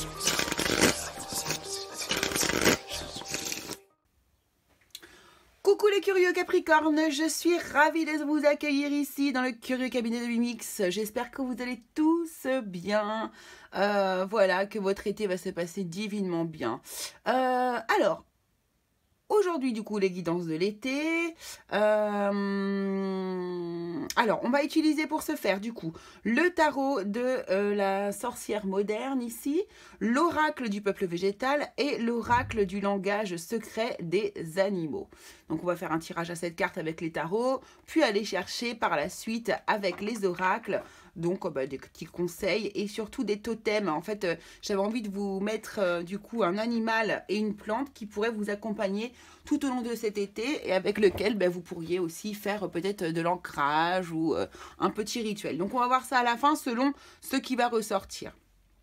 Coucou les curieux Capricornes, je suis ravie de vous accueillir ici dans le curieux cabinet de Lumix. J'espère que vous allez tous bien, voilà, que votre été va se passer divinement bien. Alors, aujourd'hui du coup les guidances de l'été. Alors on va utiliser pour ce faire du coup le tarot de la sorcière moderne ici, l'oracle du peuple végétal et l'oracle du langage secret des animaux. Donc on va faire un tirage à cette carte avec les tarots, puis aller chercher par la suite avec les oracles. Donc des petits conseils et surtout des totems. En fait, j'avais envie de vous mettre du coup un animal et une plante qui pourrait vous accompagner tout au long de cet été et avec lequel vous pourriez aussi faire peut-être de l'ancrage ou un petit rituel. Donc on va voir ça à la fin selon ce qui va ressortir.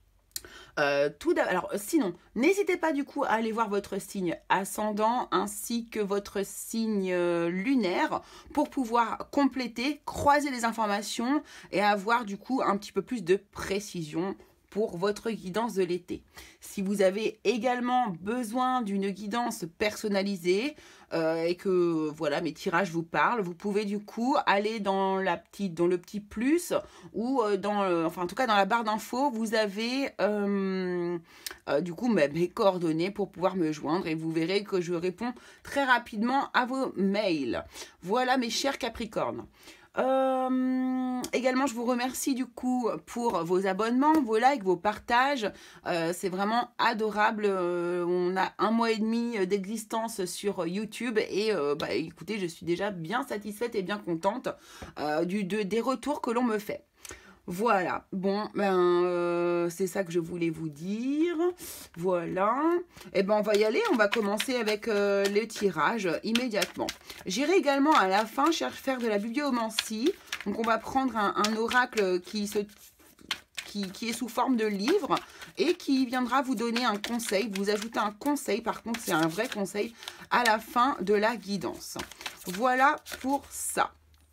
Alors sinon, n'hésitez pas du coup à aller voir votre signe ascendant ainsi que votre signe lunaire pour pouvoir compléter, croiser les informations et avoir du coup un petit peu plus de précision pour votre guidance de l'été. Si vous avez également besoin d'une guidance personnalisée et que voilà mes tirages vous parlent, vous pouvez du coup aller dans le petit plus ou enfin en tout cas dans la barre d'infos, vous avez du coup mes coordonnées pour pouvoir me joindre et vous verrez que je réponds très rapidement à vos mails. Voilà mes chers Capricornes. Également je vous remercie du coup pour vos abonnements, vos likes, vos partages, c'est vraiment adorable. On a 1 mois et demi d'existence sur YouTube et écoutez, je suis déjà bien satisfaite et bien contente des retours que l'on me fait. Voilà, bon, c'est ça que je voulais vous dire. Voilà, et on va y aller, on va commencer avec les tirages immédiatement. J'irai également à la fin faire de la bibliomancie. Donc on va prendre un oracle qui est sous forme de livre et qui viendra vous donner un conseil, vous ajouter un conseil, par contre c'est un vrai conseil à la fin de la guidance. Voilà pour ça.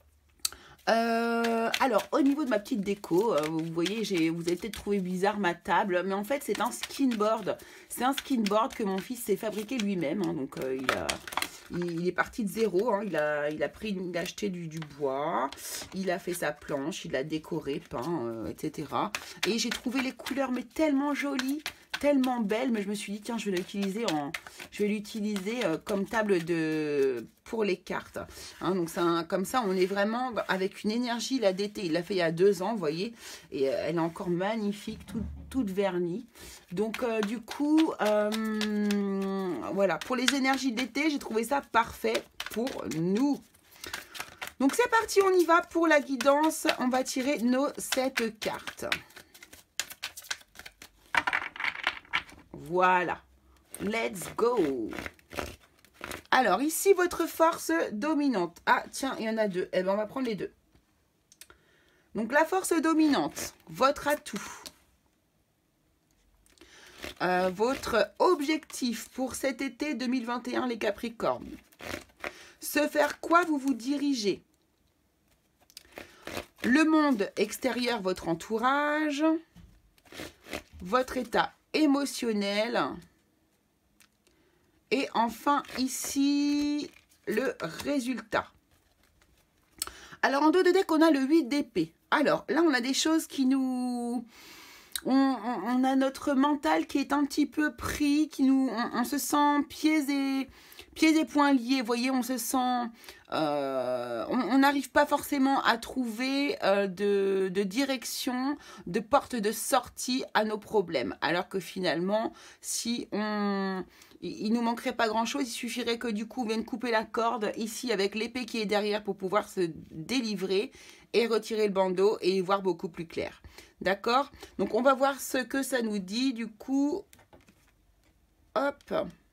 Alors au niveau de ma petite déco, vous voyez, vous avez peut-être trouvé bizarre ma table, mais en fait c'est un skinboard. C'est un skinboard que mon fils s'est fabriqué lui-même, hein, donc il est parti de zéro, hein, il a acheté du bois, il a fait sa planche, il l'a décoré, peint, etc. Et j'ai trouvé les couleurs mais tellement jolies, tellement belles, mais je me suis dit tiens je vais l'utiliser comme table pour les cartes, hein, donc comme ça on est vraiment avec une énergie là d'été. Il l'a fait il y a 2 ans, vous voyez, et elle est encore magnifique, toute vernie. Donc du coup voilà, pour les énergies d'été j'ai trouvé ça parfait pour nous. Donc c'est parti, on y va pour la guidance. On va tirer nos 7 cartes. Voilà, let's go. Alors ici votre force dominante. Ah tiens, il y en a 2. Eh bien on va prendre les 2. Donc la force dominante, votre atout. Votre objectif pour cet été 2021 les Capricornes. Ce vers quoi vous vous dirigez. Le monde extérieur, votre entourage. Votre état émotionnel. Et enfin ici le résultat. Alors en dos de deck on a le 8 d'épée. Alors là on a des choses qui nous... On a notre mental qui est un petit peu pris, on se sent pieds et poings liés, vous voyez, on se sent... on n'arrive pas forcément à trouver de direction, de porte de sortie à nos problèmes. Alors que finalement, si il nous manquerait pas grand chose, il suffirait que du coup on vienne couper la corde ici avec l'épée qui est derrière pour pouvoir se délivrer et retirer le bandeau et y voir beaucoup plus clair. D'accord? Donc on va voir ce que ça nous dit du coup. Hop.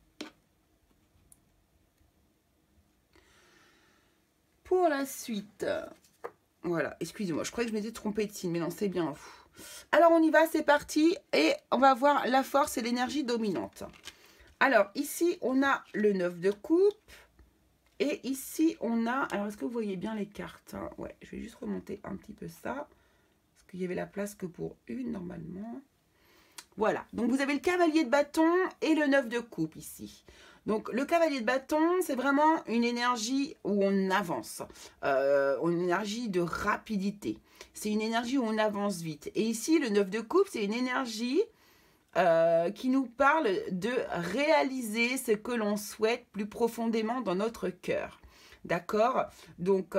Pour la suite. Voilà, excusez-moi, je croyais que je m'étais trompée de signe, mais non, c'est bien vous. Alors on y va, c'est parti. Et on va voir la force et l'énergie dominante. Alors ici, on a le 9 de coupe. Et ici, on a... Alors, est-ce que vous voyez bien les cartes, hein? Ouais, je vais juste remonter un petit peu ça. Parce qu'il y avait la place que pour une, normalement. Voilà, donc vous avez le cavalier de bâton et le 9 de coupe ici. Donc le cavalier de bâton, c'est vraiment une énergie où on avance, une énergie de rapidité. C'est une énergie où on avance vite. Et ici, le 9 de coupe, c'est une énergie qui nous parle de réaliser ce que l'on souhaite plus profondément dans notre cœur. D'accord? Donc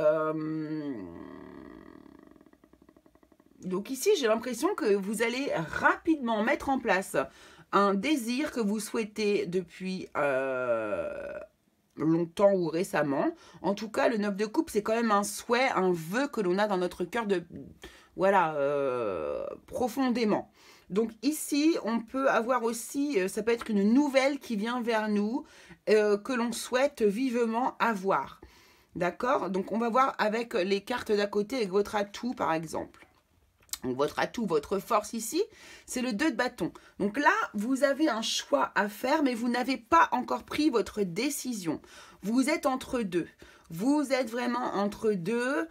ici, j'ai l'impression que vous allez rapidement mettre en place un désir que vous souhaitez depuis longtemps ou récemment. En tout cas, le 9 de coupe, c'est quand même un souhait, un vœu que l'on a dans notre cœur voilà, profondément. Donc ici, on peut avoir aussi, ça peut être une nouvelle qui vient vers nous, que l'on souhaite vivement avoir. D'accord? Donc on va voir avec les cartes d'à côté, avec votre atout par exemple. Donc votre atout, votre force ici, c'est le 2 de bâton. Donc là, vous avez un choix à faire, mais vous n'avez pas encore pris votre décision. Vous êtes entre deux. Vous êtes vraiment entre deux.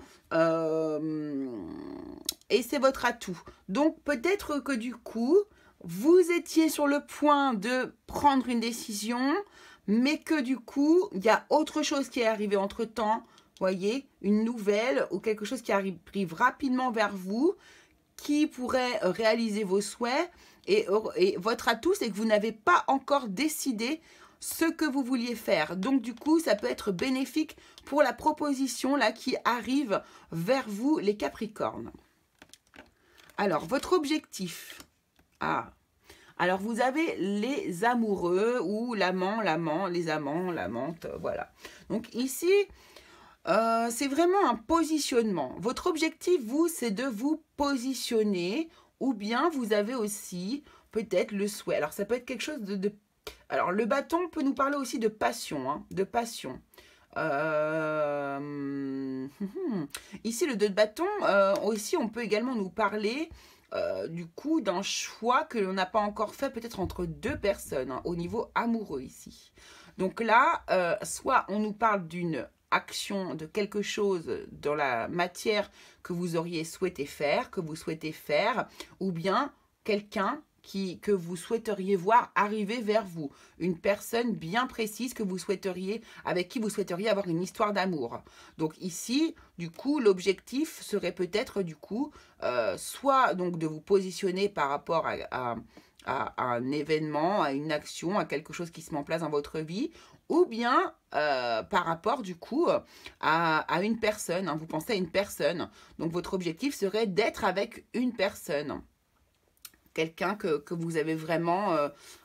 Et c'est votre atout. Donc peut-être que du coup, vous étiez sur le point de prendre une décision, mais que du coup, il y a autre chose qui est arrivé entre-temps. Voyez, une nouvelle ou quelque chose qui arrive rapidement vers vous, qui pourrait réaliser vos souhaits. Et votre atout, c'est que vous n'avez pas encore décidé ce que vous vouliez faire. Donc, du coup, ça peut être bénéfique pour la proposition là qui arrive vers vous, les Capricornes. Alors, votre objectif. Alors, vous avez les amoureux ou l'amant, les amants, l'amante, voilà. Donc, ici, c'est vraiment un positionnement. Votre objectif, vous, c'est de vous positionner, ou bien vous avez aussi peut-être le souhait. Alors, ça peut être quelque chose Alors, le bâton peut nous parler aussi de passion, hein, de passion. Ici, le 2 de bâton, aussi, on peut également nous parler du coup d'un choix que l'on n'a pas encore fait, peut-être entre deux personnes, hein, au niveau amoureux ici. Donc là, soit on nous parle d'une action, de quelque chose dans la matière que vous auriez souhaité faire, que vous souhaitez faire, ou bien quelqu'un que vous souhaiteriez voir arriver vers vous. Une personne bien précise que vous souhaiteriez, avec qui vous souhaiteriez avoir une histoire d'amour. Donc ici, du coup, l'objectif serait peut-être du coup, soit donc de vous positionner par rapport à un événement, à une action, à quelque chose qui se met en place dans votre vie, ou bien par rapport du coup à une personne, hein. Vous pensez à une personne, donc votre objectif serait d'être avec une personne. Quelqu'un que vous avez vraiment,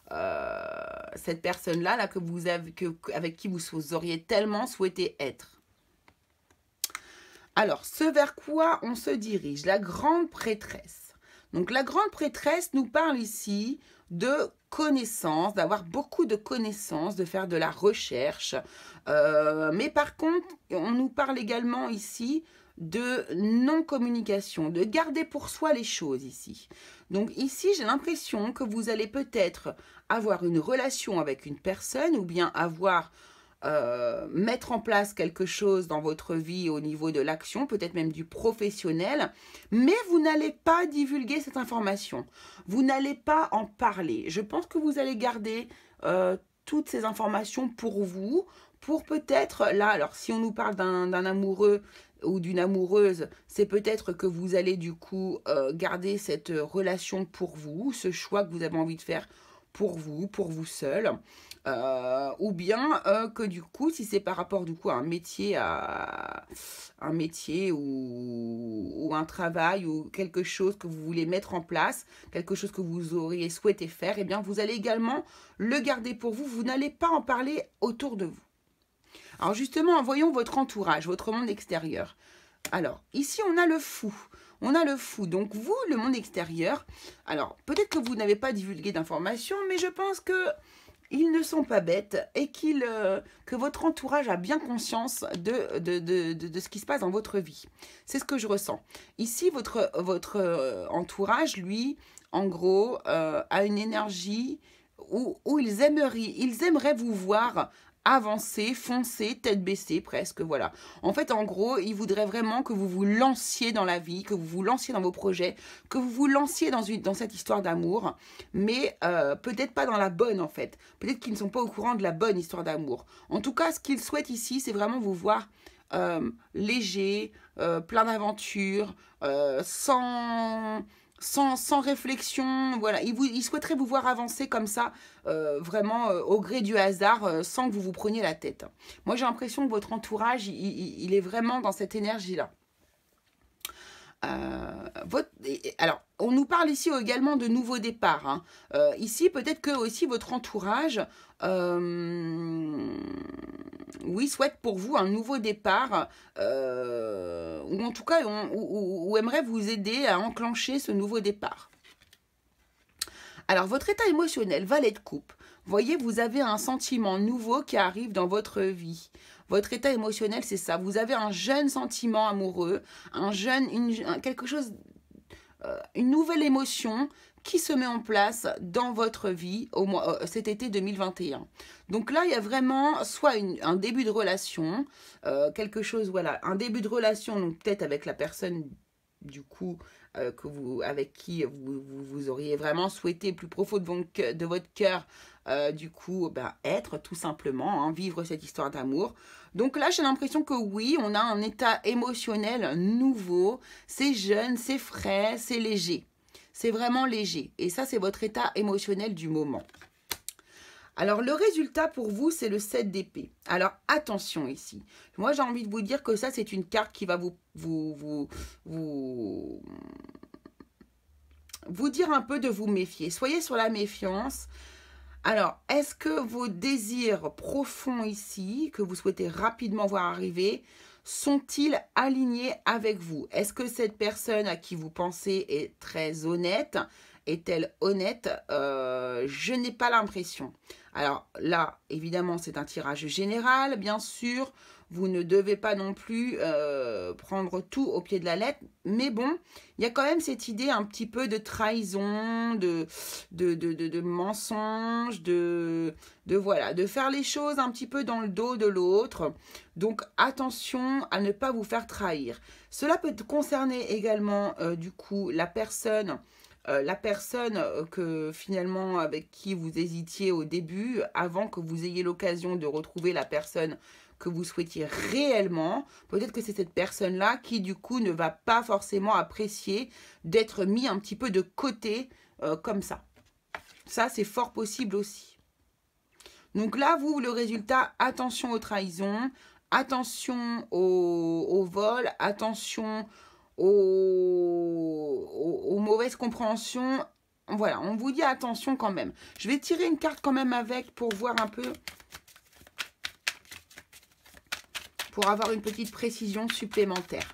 cette personne-là, là, avec qui vous auriez tellement souhaité être. Alors, ce vers quoi on se dirige, la grande prêtresse. Donc, la grande prêtresse nous parle ici de connaissances, d'avoir beaucoup de connaissances, de faire de la recherche. Mais par contre, on nous parle également ici de non-communication, de garder pour soi les choses ici. Donc ici, j'ai l'impression que vous allez peut-être avoir une relation avec une personne ou bien mettre en place quelque chose dans votre vie au niveau de l'action, peut-être même du professionnel, mais vous n'allez pas divulguer cette information. Vous n'allez pas en parler. Je pense que vous allez garder toutes ces informations pour vous, pour peut-être, là, alors si on nous parle d'un amoureux ou d'une amoureuse, c'est peut-être que vous allez du coup garder cette relation pour vous, ce choix que vous avez envie de faire pour vous seul. Ou bien que du coup, si c'est par rapport du coup à un métier, ou un travail ou quelque chose que vous voulez mettre en place, quelque chose que vous auriez souhaité faire, eh bien vous allez également le garder pour vous. Vous n'allez pas en parler autour de vous. Alors justement, voyons votre entourage, votre monde extérieur. Alors, ici, on a le fou. On a le fou. Donc, vous, le monde extérieur, alors, peut-être que vous n'avez pas divulgué d'informations, mais je pense qu'ils ne sont pas bêtes et que votre entourage a bien conscience de ce qui se passe dans votre vie. C'est ce que je ressens. Ici, votre entourage, lui, en gros, a une énergie où ils aimeraient vous voir avancez, foncez, tête baissée presque, voilà. En fait, en gros, il voudrait vraiment que vous vous lanciez dans la vie, que vous vous lanciez dans vos projets, que vous vous lanciez dans cette histoire d'amour, mais peut-être pas dans la bonne en fait. Peut-être qu'ils ne sont pas au courant de la bonne histoire d'amour. En tout cas, ce qu'ils souhaitent ici, c'est vraiment vous voir léger, plein d'aventures, sans réflexion, voilà, il souhaiterait vous voir avancer comme ça, vraiment au gré du hasard, sans que vous vous preniez la tête. Moi, j'ai l'impression que votre entourage, il est vraiment dans cette énergie-là. Alors, on nous parle ici également de nouveaux départs. Hein. Ici, peut-être que aussi votre entourage, oui, souhaite pour vous un nouveau départ, ou en tout cas, ou aimerait vous aider à enclencher ce nouveau départ. Alors, votre état émotionnel, valet de coupe. Voyez, vous avez un sentiment nouveau qui arrive dans votre vie. Votre état émotionnel, c'est ça. Vous avez un jeune sentiment amoureux, quelque chose, une nouvelle émotion qui se met en place dans votre vie cet été 2021. Donc là, il y a vraiment soit un début de relation, quelque chose, voilà, un début de relation, donc peut-être avec la personne du coup avec qui vous auriez vraiment souhaité plus profond de votre cœur, du coup, être tout simplement, hein, vivre cette histoire d'amour. Donc là, j'ai l'impression que oui, on a un état émotionnel nouveau, c'est jeune, c'est frais, c'est léger. C'est vraiment léger. Et ça, c'est votre état émotionnel du moment. Alors, le résultat pour vous, c'est le 7 d'épée. Alors, attention ici. Moi, j'ai envie de vous dire que ça, c'est une carte qui va vous dire un peu de vous méfier. Soyez sur la méfiance. Alors, est-ce que vos désirs profonds ici, que vous souhaitez rapidement voir arriver, sont-ils alignés avec vous? Est-ce que cette personne à qui vous pensez est très honnête? Est-elle honnête? Je n'ai pas l'impression. Alors là, évidemment, c'est un tirage général, bien sûr. Vous ne devez pas non plus prendre tout au pied de la lettre. Mais bon, il y a quand même cette idée un petit peu de trahison, de mensonge, voilà, de faire les choses un petit peu dans le dos de l'autre. Donc attention à ne pas vous faire trahir. Cela peut concerner également du coup la personne que finalement avec qui vous hésitiez au début, avant que vous ayez l'occasion de retrouver la personne que vous souhaitiez réellement. Peut-être que c'est cette personne-là qui du coup ne va pas forcément apprécier d'être mis un petit peu de côté comme ça. Ça, c'est fort possible aussi. Donc là, vous, le résultat, attention aux trahisons, attention au vol, attention aux mauvaises compréhensions. Voilà, on vous dit attention quand même. Je vais tirer une carte quand même avec pour voir un peu, pour avoir une petite précision supplémentaire.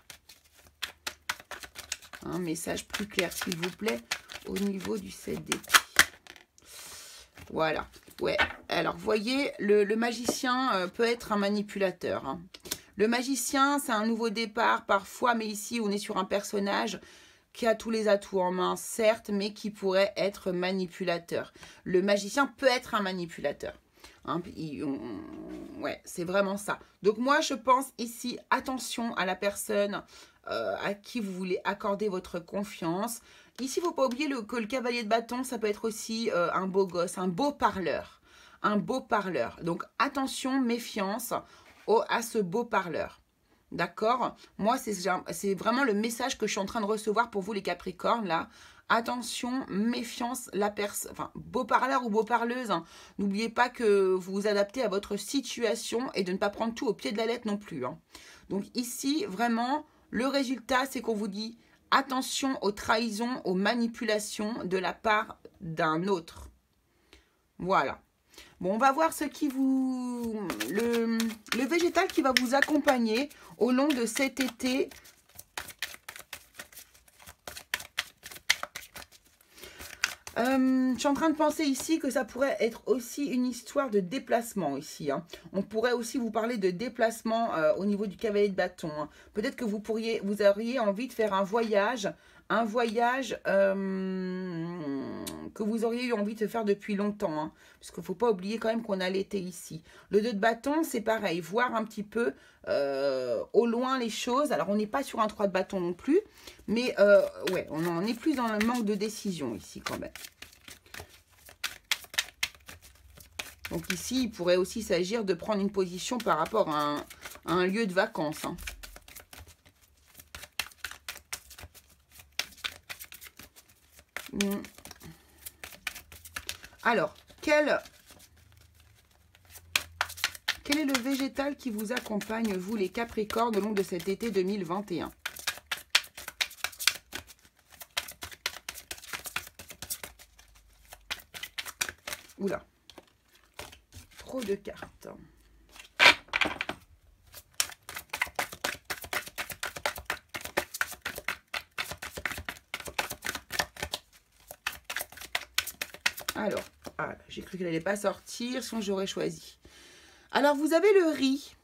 Un message plus clair, s'il vous plaît, au niveau du 7 d'épée. Voilà. Ouais, alors, vous voyez, le magicien peut être un manipulateur. Hein. Le magicien, c'est un nouveau départ parfois, mais ici, on est sur un personnage qui a tous les atouts en main, certes, mais qui pourrait être manipulateur. Le magicien peut être un manipulateur. Hein, ouais, c'est vraiment ça. Donc moi, je pense ici, attention à la personne à qui vous voulez accorder votre confiance. Ici, il ne faut pas oublier que le cavalier de bâton, ça peut être aussi un beau gosse, un beau parleur. Un beau parleur. Donc attention, méfiance à ce beau parleur. D'accord? Moi, c'est vraiment le message que je suis en train de recevoir pour vous, les Capricornes, là. Attention, méfiance, enfin, beau parleur ou beau parleuse. Hein. N'oubliez pas que vous vous adaptez à votre situation et de ne pas prendre tout au pied de la lettre non plus. Hein. Donc ici, vraiment, le résultat, c'est qu'on vous dit attention aux trahisons, aux manipulations de la part d'un autre. Voilà. Bon, on va voir ce qui le végétal qui va vous accompagner au long de cet été. Je suis en train de penser ici que ça pourrait être aussi une histoire de déplacement ici. Hein. On pourrait aussi vous parler de déplacement au niveau du cavalier de bâton. Hein. Peut-être que vous auriez envie de faire un voyage que vous auriez eu envie de faire depuis longtemps. Hein, parce qu'il ne faut pas oublier quand même qu'on a l'été ici. Le 2 de bâton, c'est pareil. Voir un petit peu au loin les choses. Alors, on n'est pas sur un 3 de bâton non plus. Mais ouais, on en est plus dans le manque de décision ici quand même. Donc ici, il pourrait aussi s'agir de prendre une position par rapport à un lieu de vacances. Hein. Alors, quel est le végétal qui vous accompagne, vous les Capricornes, au long de cet été 2021? Oula, trop de cartes. Alors, ah, j'ai cru qu'elle n'allait pas sortir, sinon j'aurais choisi. Alors, vous avez le riz.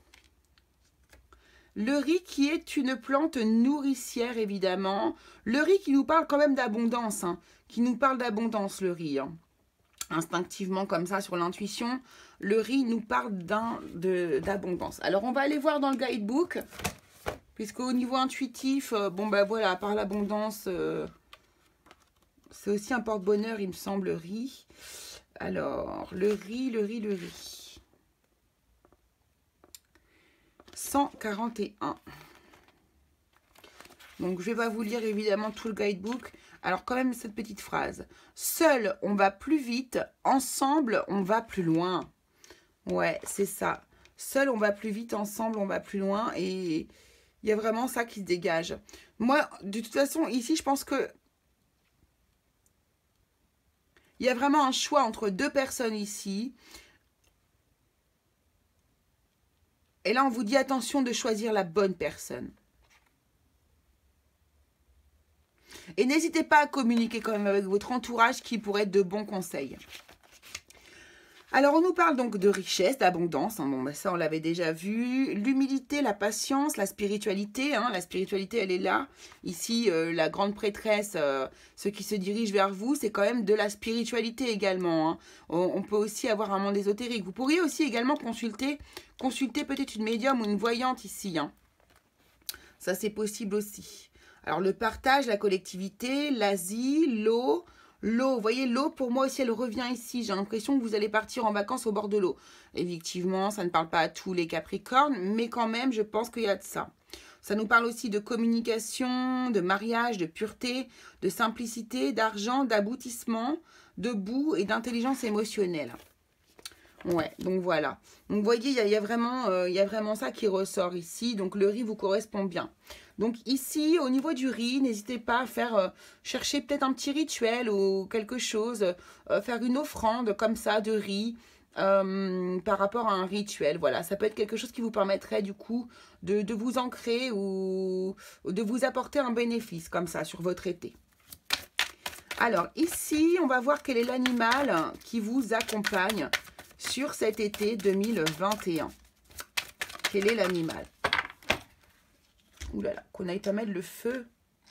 Le riz qui est une plante nourricière, évidemment. Le riz qui nous parle quand même d'abondance. Hein, qui nous parle d'abondance, le riz. Hein. Instinctivement, comme ça, sur l'intuition, le riz nous parle d'abondance. Alors, on va aller voir dans le guidebook. Puisqu'au niveau intuitif, bon, ben voilà, par l'abondance... c'est aussi un porte-bonheur, il me semble, le riz. Alors, le riz. 141. Donc, je ne vais pas vous lire, évidemment, tout le guidebook. Alors, quand même, cette petite phrase. Seul, on va plus vite. Ensemble, on va plus loin. Ouais, c'est ça. Seul, on va plus vite. Ensemble, on va plus loin. Et il y a vraiment ça qui se dégage. Moi, de toute façon, ici, je pense que il y a vraiment un choix entre deux personnes ici. Et là, on vous dit attention de choisir la bonne personne. Et n'hésitez pas à communiquer quand même avec votre entourage qui pourrait être de bons conseils. Alors, on nous parle donc de richesse, d'abondance. Hein. Bon, ben ça, on l'avait déjà vu. L'humilité, la patience, la spiritualité. Hein. La spiritualité, elle est là. Ici, la grande prêtresse, ceux qui se dirigent vers vous, c'est quand même de la spiritualité également. Hein. On peut aussi avoir un monde ésotérique. Vous pourriez aussi également consulter peut-être une médium ou une voyante ici. Hein. Ça, c'est possible aussi. Alors, le partage, la collectivité, l'Asie, l'eau... L'eau, vous voyez, l'eau, pour moi aussi, elle revient ici. J'ai l'impression que vous allez partir en vacances au bord de l'eau. Effectivement, ça ne parle pas à tous les Capricornes, mais quand même, je pense qu'il y a de ça. Ça nous parle aussi de communication, de mariage, de pureté, de simplicité, d'argent, d'aboutissement, de bout et d'intelligence émotionnelle. Ouais, donc voilà. Donc, vous voyez, il y a vraiment ça qui ressort ici. Donc, le riz vous correspond bien. Donc ici, au niveau du riz, n'hésitez pas à faire chercher peut-être un petit rituel ou quelque chose, faire une offrande comme ça de riz par rapport à un rituel. Voilà, ça peut être quelque chose qui vous permettrait du coup de vous ancrer ou de vous apporter un bénéfice comme ça sur votre été. Alors ici, on va voir quel est l'animal qui vous accompagne sur cet été 2021. Quel est l'animal ? Ouh là là, qu'on aille pas mettre le feu.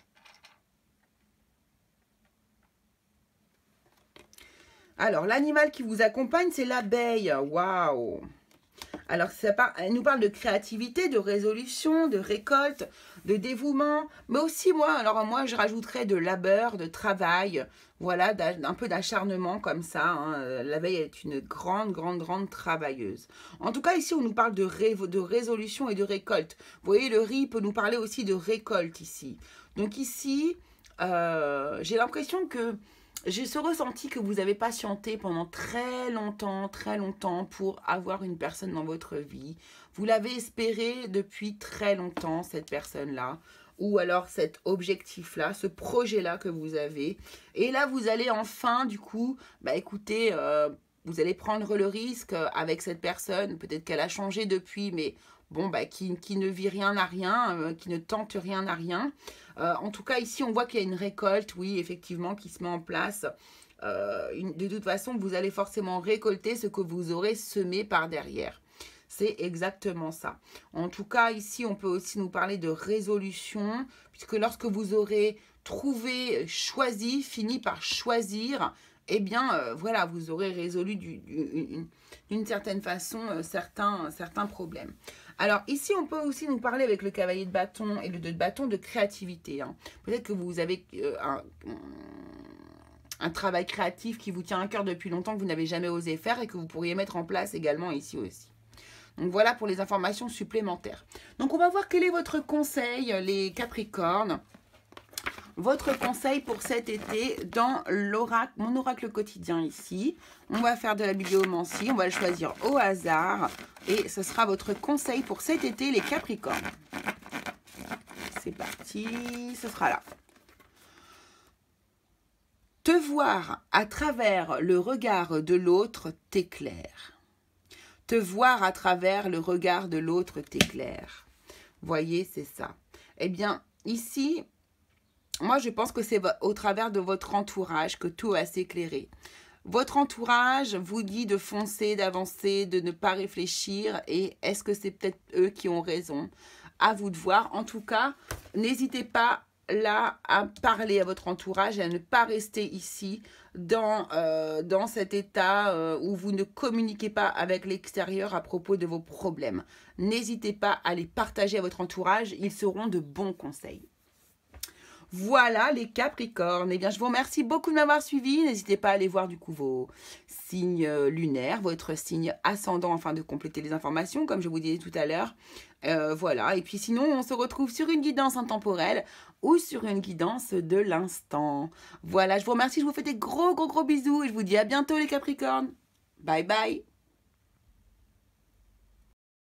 Alors, l'animal qui vous accompagne, c'est l'abeille. Waouh! Alors, elle nous parle de créativité, de résolution, de récolte, de dévouement. Mais aussi, moi, je rajouterais de labeur, de travail. Voilà, un peu d'acharnement comme ça. Hein. L'abeille est une grande travailleuse. En tout cas, ici, on nous parle de résolution et de récolte. Vous voyez, le riz peut nous parler aussi de récolte ici. Donc ici, j'ai l'impression que j'ai ce ressenti que vous avez patienté pendant très longtemps pour avoir une personne dans votre vie. Vous l'avez espéré depuis très longtemps, cette personne-là. Ou alors cet objectif-là, ce projet-là que vous avez. Et là, vous allez enfin, du coup, bah écoutez, vous allez prendre le risque avec cette personne. Peut-être qu'elle a changé depuis, mais bon, bah, qui ne vit rien à rien, qui ne tente rien à rien. En tout cas, ici, on voit qu'il y a une récolte, oui, effectivement, qui se met en place. De toute façon, vous allez forcément récolter ce que vous aurez semé par derrière. C'est exactement ça. En tout cas, ici, on peut aussi nous parler de résolution, puisque lorsque vous aurez trouvé, choisi, fini par choisir, eh bien, voilà, vous aurez résolu d'une certaine façon certains problèmes. Alors, ici, on peut aussi nous parler avec le cavalier de bâton et le 2 de bâton de créativité. Hein. Peut-être que vous avez un travail créatif qui vous tient à cœur depuis longtemps, que vous n'avez jamais osé faire et que vous pourriez mettre en place également ici aussi. Donc, voilà pour les informations supplémentaires. Donc, on va voir quel est votre conseil, les Capricornes. Votre conseil pour cet été dans l'oracle, mon oracle quotidien ici. On va faire de la bibliomancie, on va le choisir au hasard. Et ce sera votre conseil pour cet été, les Capricornes. C'est parti, ce sera là. Te voir à travers le regard de l'autre t'éclaire. Te voir à travers le regard de l'autre t'éclaire. Voyez, c'est ça. Eh bien, ici, moi, je pense que c'est au travers de votre entourage que tout va s'éclairer. Votre entourage vous dit de foncer, d'avancer, de ne pas réfléchir. Et est-ce que c'est peut-être eux qui ont raison? À vous de voir. En tout cas, n'hésitez pas là à parler à votre entourage et à ne pas rester ici dans cet état où vous ne communiquez pas avec l'extérieur à propos de vos problèmes. N'hésitez pas à les partager à votre entourage. Ils seront de bons conseils. Voilà les Capricornes. Eh bien, je vous remercie beaucoup de m'avoir suivi. N'hésitez pas à aller voir du coup vos signes lunaires, votre signe ascendant afin de compléter les informations, comme je vous disais tout à l'heure. Voilà. Et puis sinon, on se retrouve sur une guidance intemporelle ou sur une guidance de l'instant. Voilà, je vous remercie. Je vous fais des gros bisous et je vous dis à bientôt les Capricornes. Bye bye.